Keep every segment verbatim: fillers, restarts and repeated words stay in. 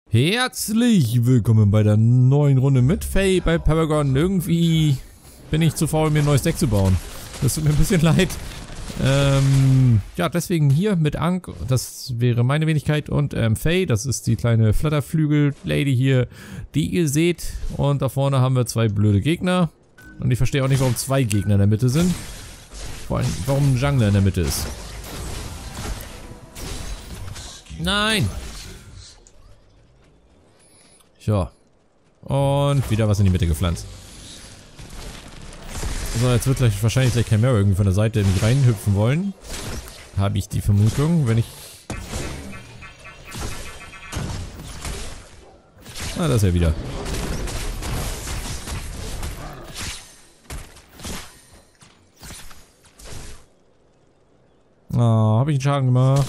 Herzlich willkommen bei der neuen Runde mit Faye bei Paragon. Irgendwie bin ich zu faul, mir ein neues Deck zu bauen. Das tut mir ein bisschen leid. Ähm, ja, deswegen hier mit Ank, das wäre meine Wenigkeit, und ähm, Faye, das ist die kleine Flatterflügel-Lady hier, die ihr seht. Und da vorne haben wir zwei blöde Gegner. Und ich verstehe auch nicht, warum zwei Gegner in der Mitte sind. Vor allem, warum ein Jungler in der Mitte ist. Nein! So. Und wieder was in die Mitte gepflanzt. So, jetzt wird gleich wahrscheinlich gleich Chimera irgendwie von der Seite in mich reinhüpfen wollen. Habe ich die Vermutung, wenn ich... Ah, das ist ja wieder. Ah, habe ich einen Schaden gemacht.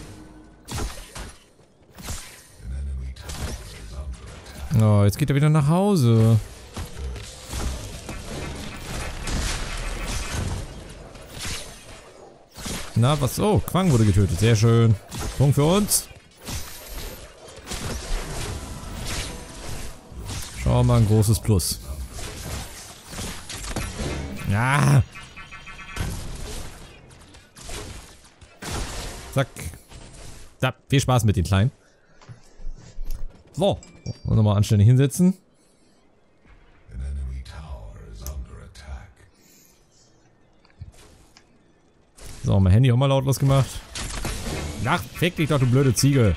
Oh, jetzt geht er wieder nach Hause. Na, was? Oh, Quang wurde getötet. Sehr schön. Punkt für uns. Schau mal, ein großes Plus. Ja. Zack. Da, viel Spaß mit den Kleinen. So. Und nochmal anständig hinsetzen. So, mein Handy auch mal lautlos gemacht. Ach, fick dich doch, du blöde Ziege.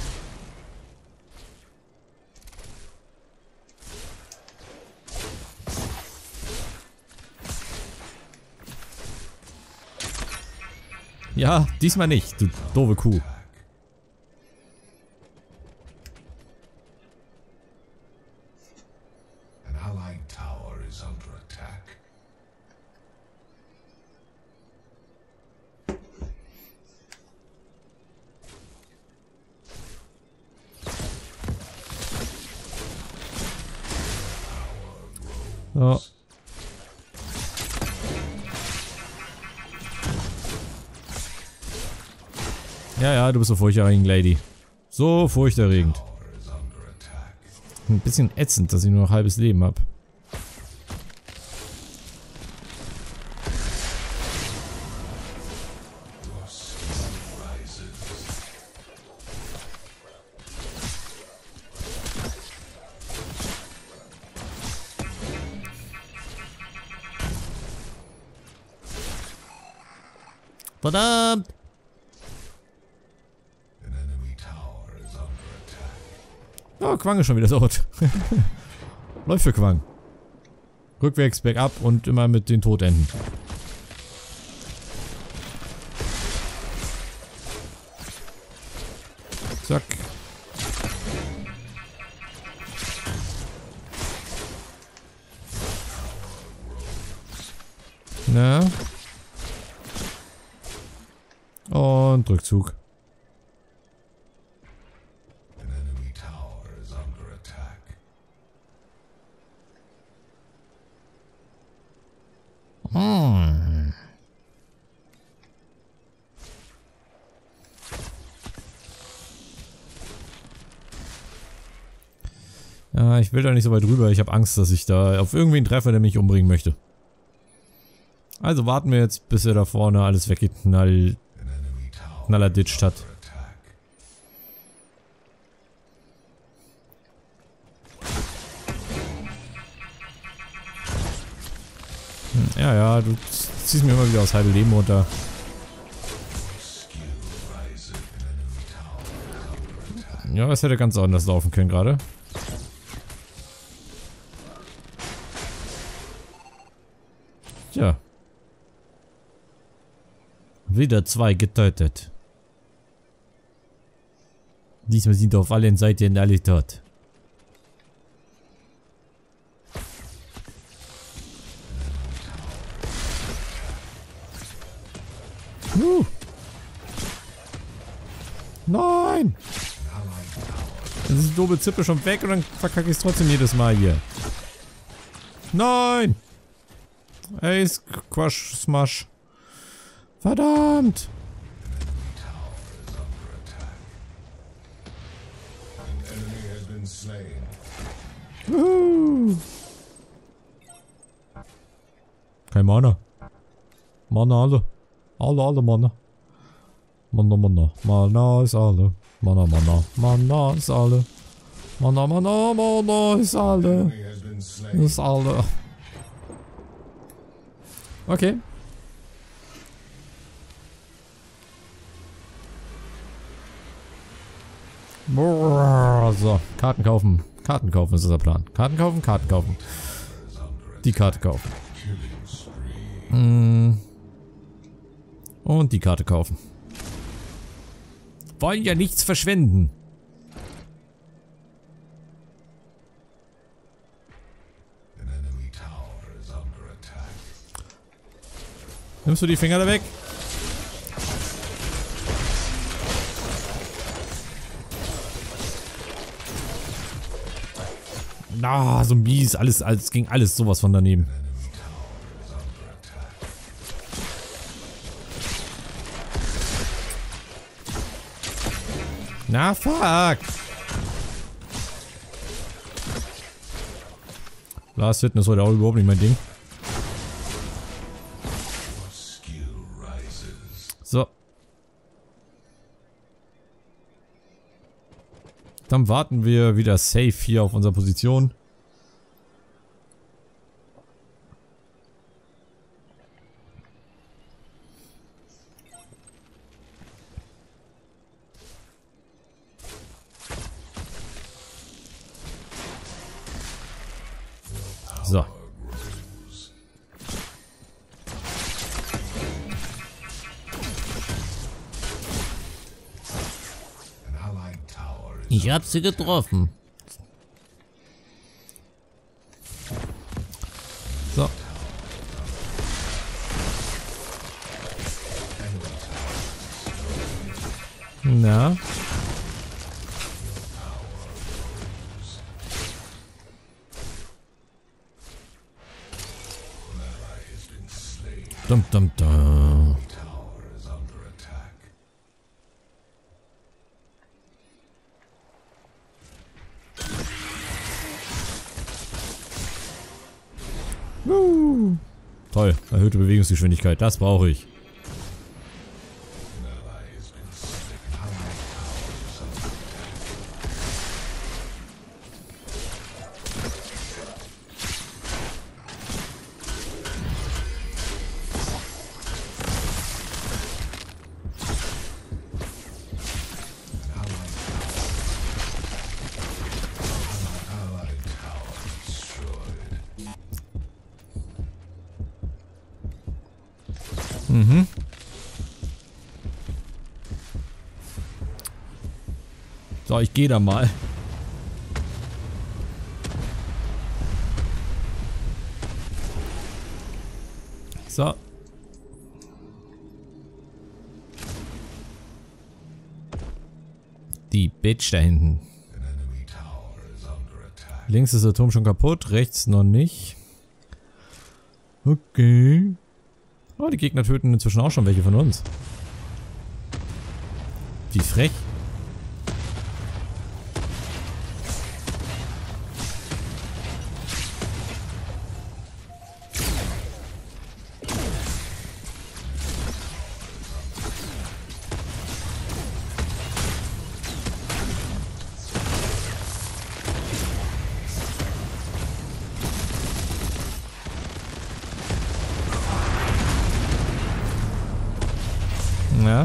Ja, diesmal nicht, du doofe Kuh. So. Ja, ja, du bist so furchterregend, Lady. So furchterregend. Ein bisschen ätzend, dass ich nur noch ein halbes Leben habe. Verdammt! Oh, Quang ist schon wieder tot. Läuft für Quang. Rückwärts, bergab und immer mit den Todenden. Zack. Na? Und Rückzug. Hm. Ja, ich will da nicht so weit rüber. Ich habe Angst, dass ich da auf irgendwen treffe, der mich umbringen möchte. Also warten wir jetzt, bis er da vorne alles weggeknallt knallerditscht hat. Hm, ja, ja, du ziehst mir immer wieder aus halbe Leben runter. Ja, das hätte ganz anders laufen können gerade. Tja. Wieder zwei getötet. Diesmal sind auf allen Seiten alle tot. Uh. Nein! Jetzt ist die doofe Zippe schon weg und dann verkacke ich es trotzdem jedes Mal hier. Nein! Ey, Squash Smash. Verdammt! Juhu. Kein Mana. Mana alle. Alle, alle Mana. Mana, Mana. Mana ist alle. Mana, Mana. Mana ist alle. Mana, Mana, Mana ist alle. Ist alle. Okay. So, Karten kaufen. Karten kaufen ist der Plan. Karten kaufen, Karten kaufen. Die Karte kaufen. Und die Karte kaufen. Wollen ja nichts verschwenden. Nimmst du die Finger da weg? Na, Zombies, alles, alles ging alles sowas von daneben. Na, fuck. Last Hitten ist heute auch überhaupt nicht mein Ding. So. Dann warten wir wieder safe hier auf unserer Position. So. Ich hab sie getroffen. So. Na. Dum dum dum. Uh. Toll, erhöhte Bewegungsgeschwindigkeit, das brauche ich. Mhm. So, ich gehe da mal. So. Die Bitch da hinten. Links ist der Turm schon kaputt, rechts noch nicht. Okay. Oh, die Gegner töten inzwischen auch schon welche von uns. Wie frech. Ja.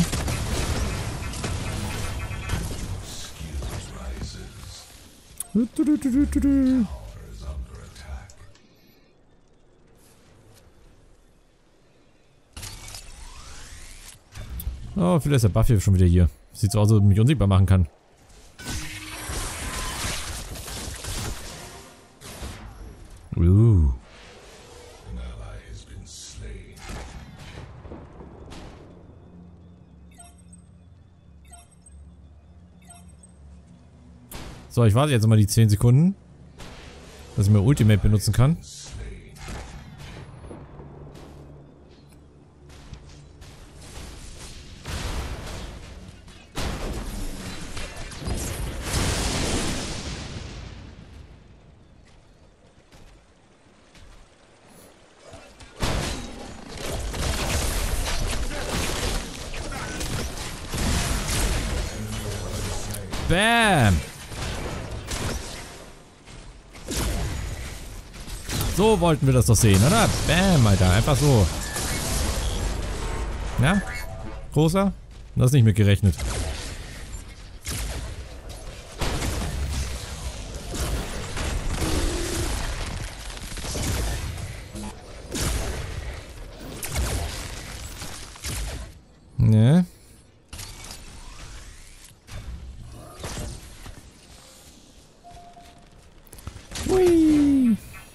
Oh, vielleicht ist der Buffy schon wieder hier. Sieht so aus, als ob er mich unsichtbar machen kann. Uh. So, ich warte jetzt mal die zehn Sekunden, dass ich mir Ultimate benutzen kann. Bam! So wollten wir das doch sehen, oder? Bam, Alter. Einfach so. Ja? Großer? Das ist nicht mitgerechnet. Ne? Hui.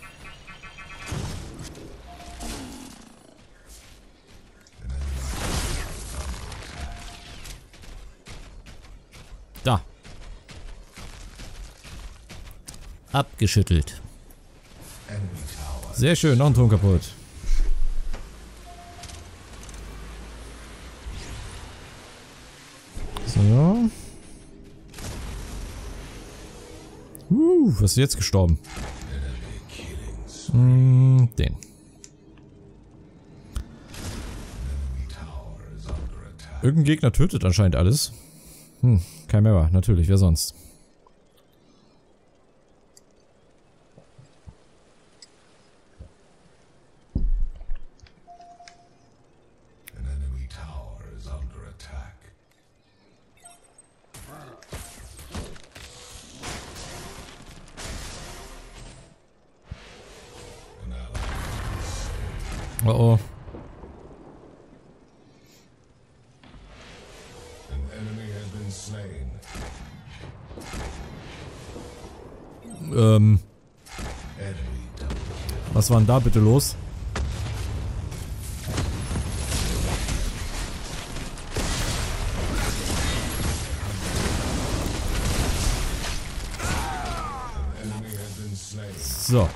Da. Abgeschüttelt. Sehr schön, noch ein Turm kaputt. So. Uh, was ist jetzt gestorben? Hm, den. Irgendein Gegner tötet anscheinend alles. Hm, kein Mauer, natürlich, wer sonst? Oh oh. Ähm. Was war denn da bitte los? So.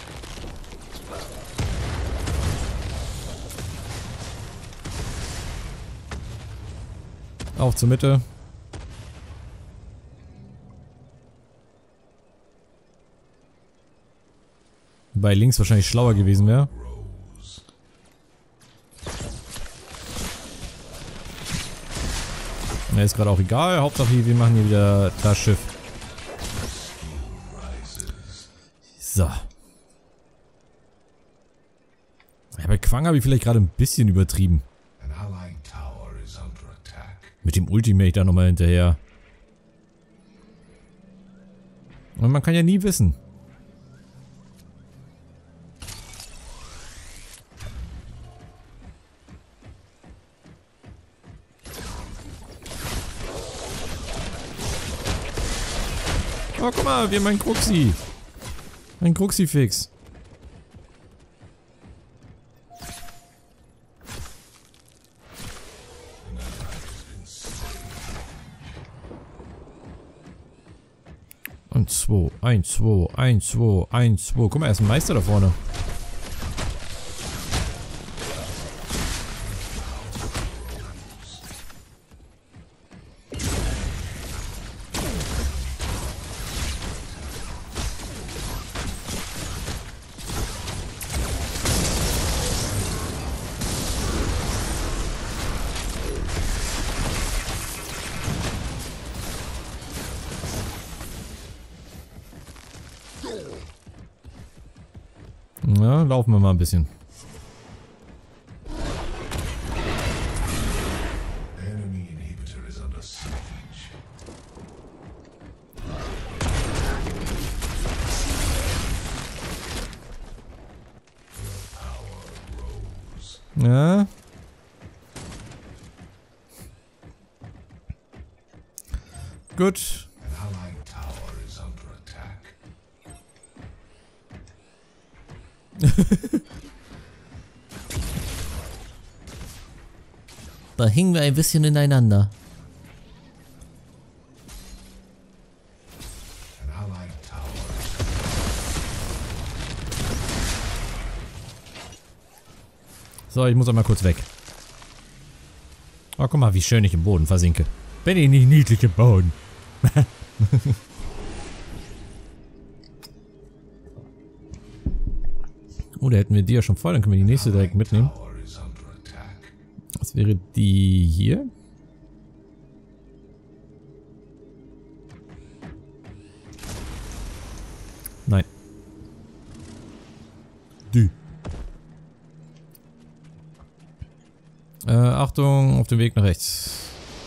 Auf zur Mitte. Bei links wahrscheinlich schlauer gewesen wäre. Ja, ist gerade auch egal. Hauptsache wir machen hier wieder das Schiff. So. Ja, bei Quang habe ich vielleicht gerade ein bisschen übertrieben. Mit dem Ultimate da nochmal hinterher. Und man kann ja nie wissen. Oh, guck mal, wir haben einen Kruxi. Ein Kruxifix. eins, zwei, eins, zwei, eins, zwei, eins, zwei. Guck mal, er ist ein Meister da vorne. Ja, laufen wir mal ein bisschen. Ja. Gut. Da hingen wir ein bisschen ineinander. So, ich muss einmal kurz weg. Oh, guck mal, wie schön ich im Boden versinke. Bin ich nicht niedlich im Boden? Oh, da hätten wir die ja schon voll, dann können wir die nächste direkt mitnehmen. Das wäre die hier. Nein. Die. Äh, Achtung, auf dem Weg nach rechts.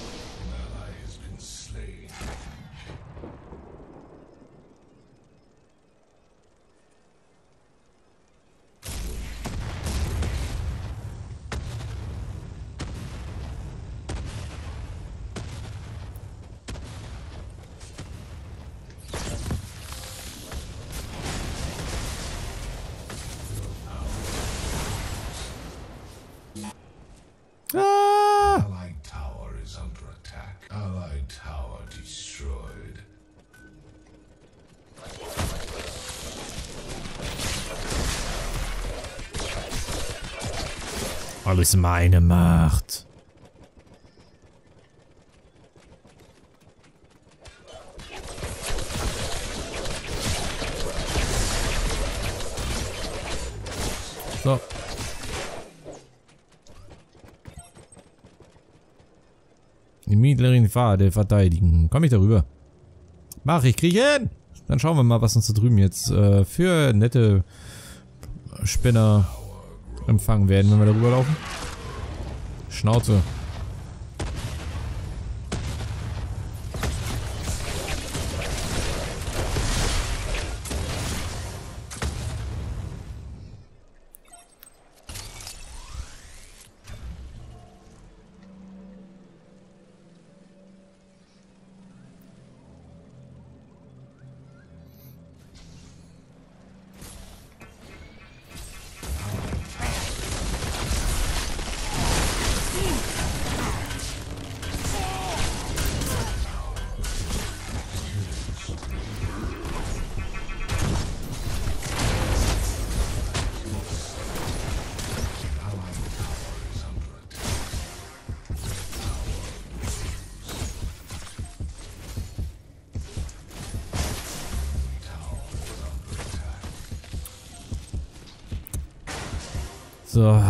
Ah! Allied tower is under attack. Allied tower destroyed. Alles meine Macht. So. Die mittleren Pfade verteidigen. Komm ich darüber? Mach ich, krieg ich hin! Dann schauen wir mal, was uns da drüben jetzt äh, für nette Spinner empfangen werden, wenn wir darüber laufen. Schnauze. So.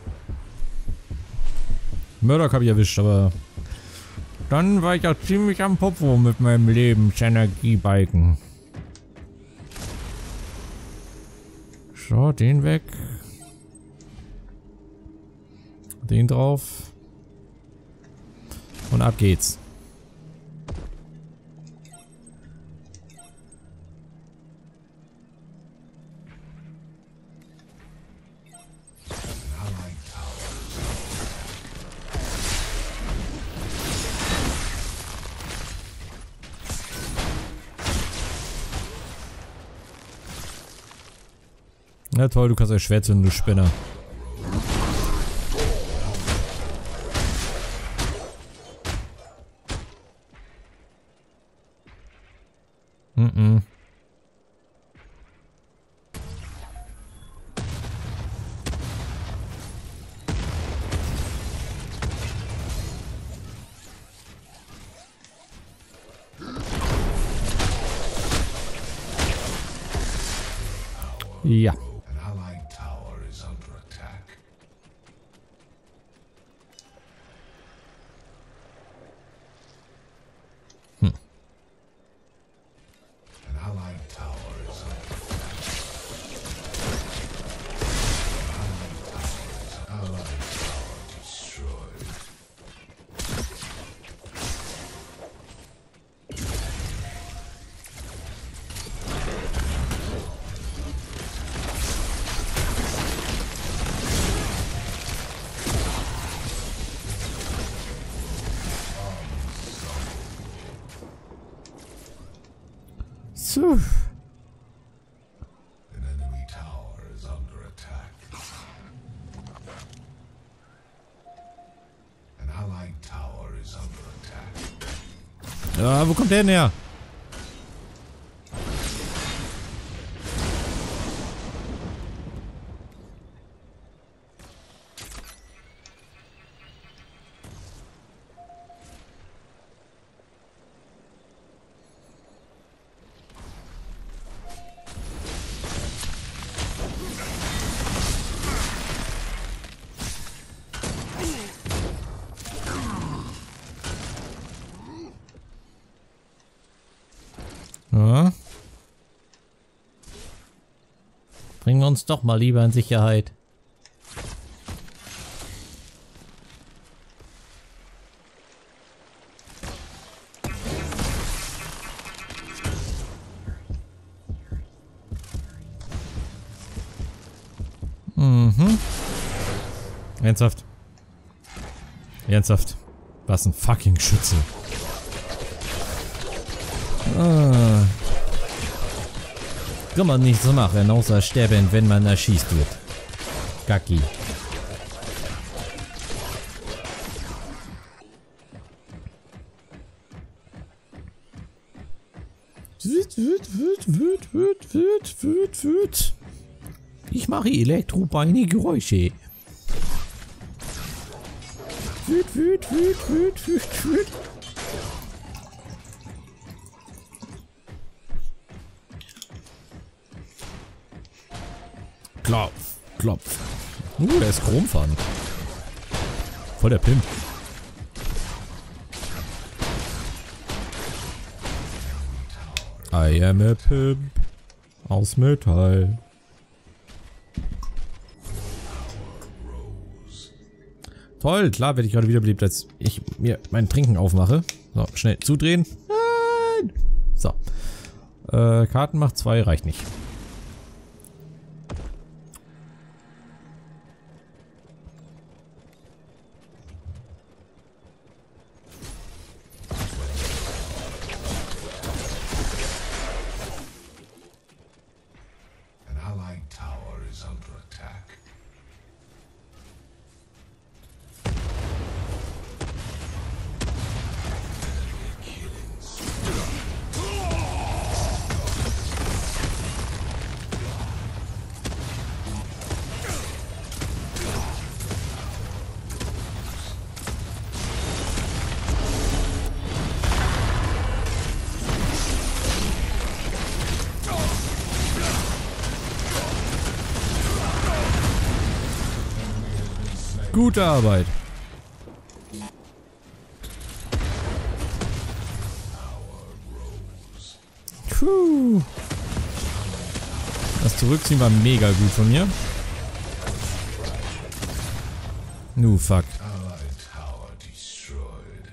Murdoch habe ich erwischt, aber dann war ich auch ziemlich am Popo mit meinem Lebensenergiebalken. So, den weg. Den drauf. Und ab geht's. Na toll, du kannst ja schwer zünden, du Spinner. Mhm. Ja. So. An enemy tower is under attack. An allied tower is under attack. Ja, wo kommt der denn her? Bringen wir uns doch mal lieber in Sicherheit. Mhm. Ernsthaft. Ernsthaft. Was ein fucking Schütze. Ah. Kann man nichts machen, außer sterben, wenn man erschießt wird. Gacki. Wüt, wüt, wüt, wüt, wüt, wüt, wüt, wüt. Ich mache elektrobeine Geräusche. Wüt, wüt, wüt, wüt, wüt, wüt. Klopf, klopf. Uh, der ist chromfahren. Voll der Pimp. I am a Pimp. Aus Metall. Toll, klar werde ich gerade wiederbelebt, als ich mir mein Trinken aufmache. So, schnell zudrehen. Nein! So. Äh, Karten macht zwei, reicht nicht. An allied tower is under attack. Gute Arbeit. Puh. Das Zurückziehen war mega gut von mir. Nu fuck. Allied tower destroyed.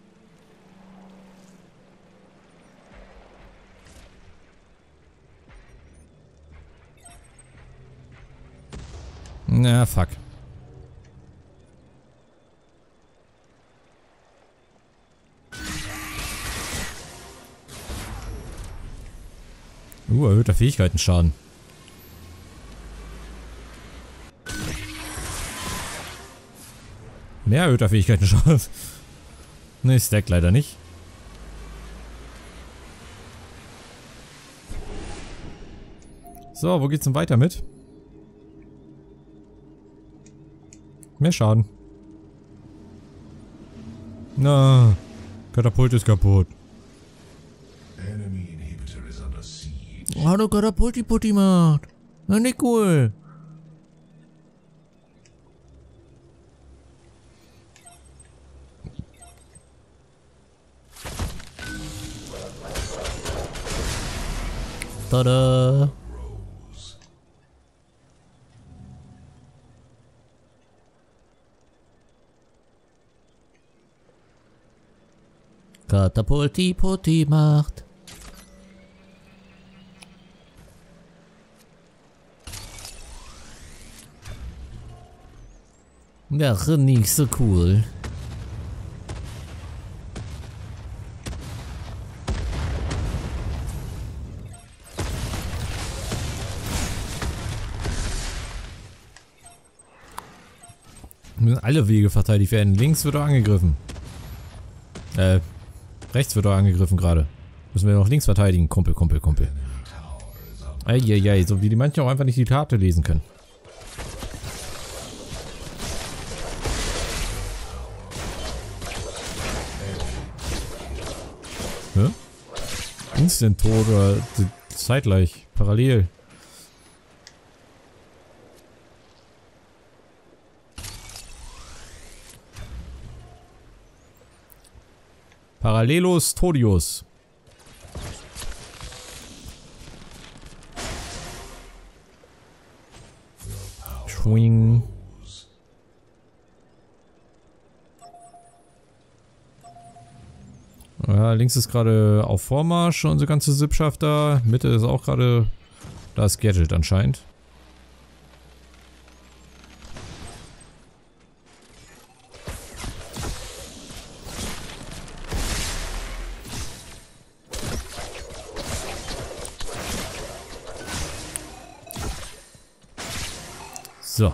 Na fuck. Uh, erhöhter Fähigkeitenschaden. Mehr erhöhter Fähigkeitenschaden. Ne, Stack leider nicht. So, wo geht's denn weiter mit? Mehr Schaden. Na, Katapult ist kaputt. Enemy inhibitor is under siege. Oh, du Katapulti Putti macht. Na, nicht cool. Tada. Katapulti Putti macht. Wäre nicht so cool. Müssen alle Wege verteidigt werden. Links wird er angegriffen. Äh, rechts wird er angegriffen gerade. Müssen wir noch links verteidigen. Kumpel, Kumpel, Kumpel. Eieiei, so wie die manche auch einfach nicht die Karte lesen können. Hä? Instant-Tod oder zeitgleich, parallel. Parallelos Todius. Schwing. Ja, links ist gerade auf Vormarsch, unsere ganze Sippschaft da. Mitte ist auch gerade... Da ist Gadget anscheinend. So.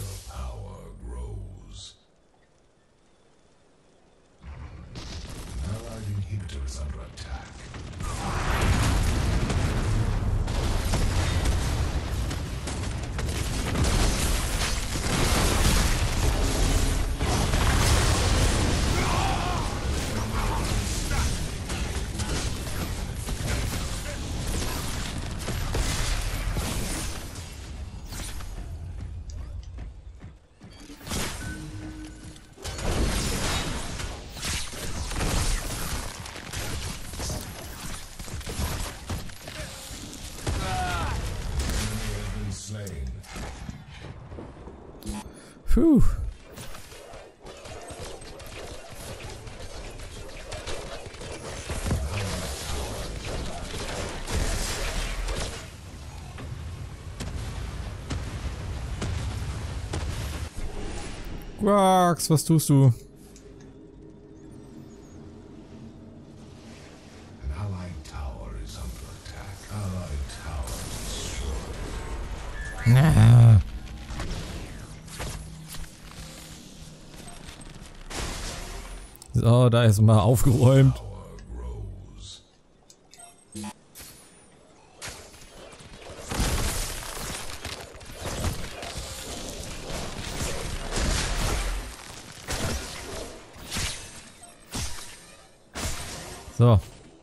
Puh. Quax, was tust du? Na. So, da ist mal aufgeräumt. So.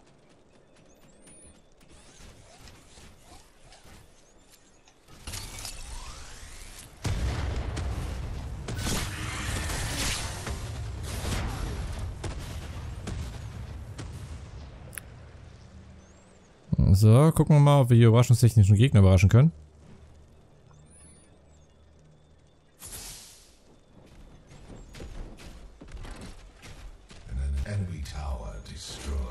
So, gucken wir mal, ob wir hier überraschungstechnischen Gegner überraschen können. Enemy tower destroyed.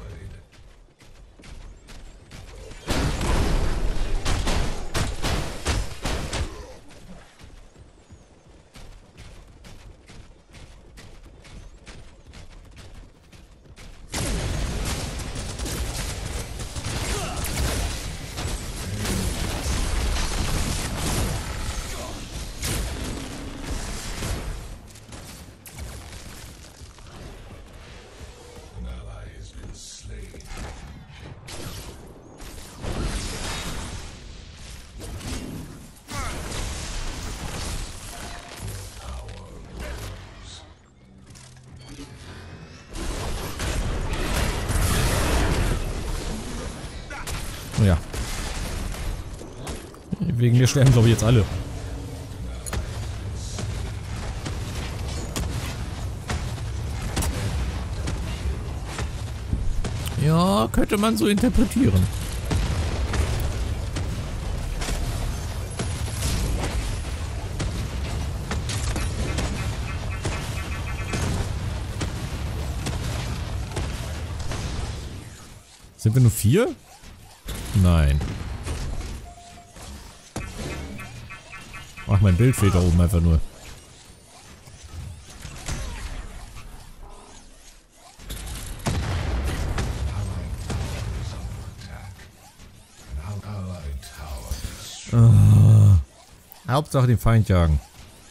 Ja. Wegen mir sterben, glaube ich, jetzt alle. Ja, könnte man so interpretieren. Sind wir nur vier? Nein. Ach, mein Bild fehlt da oben einfach nur. Oh. Hauptsache den Feind jagen.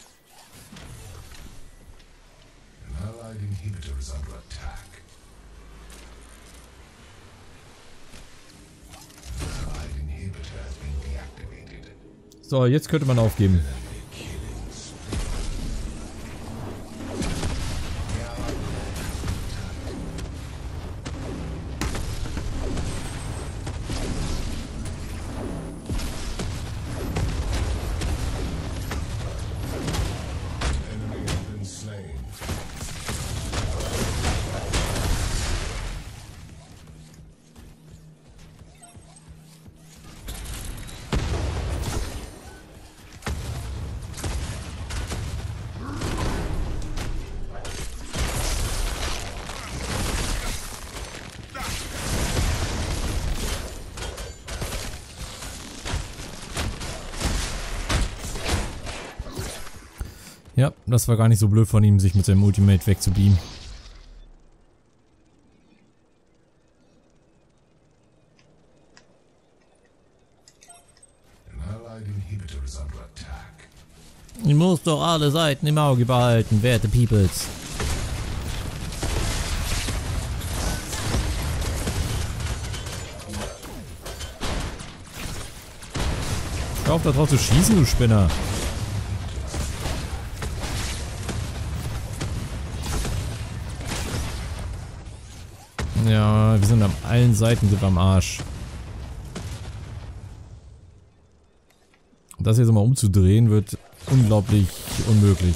So, jetzt könnte man aufgeben. Ja, das war gar nicht so blöd von ihm, sich mit seinem Ultimate wegzubeamen. Ich muss doch alle Seiten im Auge behalten, werte Peoples. Hör auf, da drauf zu schießen, du Spinner. Ja, wir sind an allen Seiten sind wir am Arsch. Das jetzt mal umzudrehen wird unglaublich unmöglich.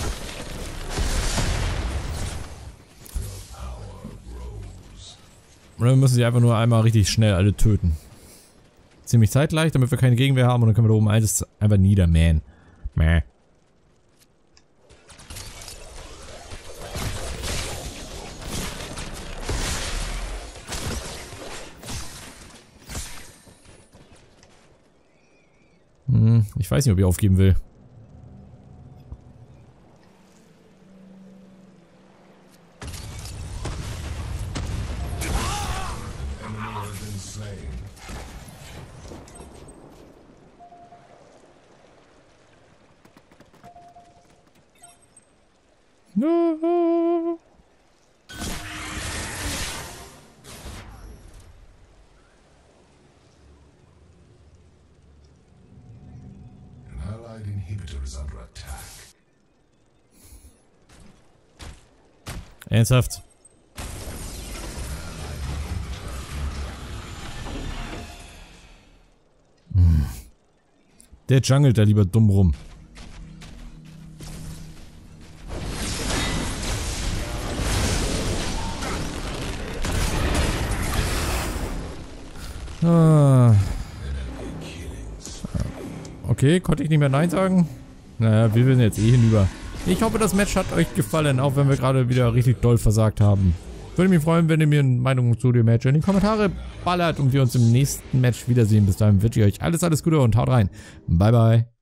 Und dann müssen sie einfach nur einmal richtig schnell alle töten. Ziemlich zeitgleich, damit wir keine Gegenwehr haben und dann können wir da oben alles einfach niedermähen. Mäh. Hm, ich weiß nicht, ob ich aufgeben will. No. Ernsthaft? Hm. Der jungelt da lieber dumm rum. Ah. Okay, konnte ich nicht mehr Nein sagen? Naja, wir sind jetzt eh hinüber. Ich hoffe, das Match hat euch gefallen, auch wenn wir gerade wieder richtig doll versagt haben. Würde mich freuen, wenn ihr mir eine Meinung zu dem Match in die Kommentare ballert und wir uns im nächsten Match wiedersehen. Bis dahin wünsche ich euch alles, alles Gute und haut rein. Bye, bye.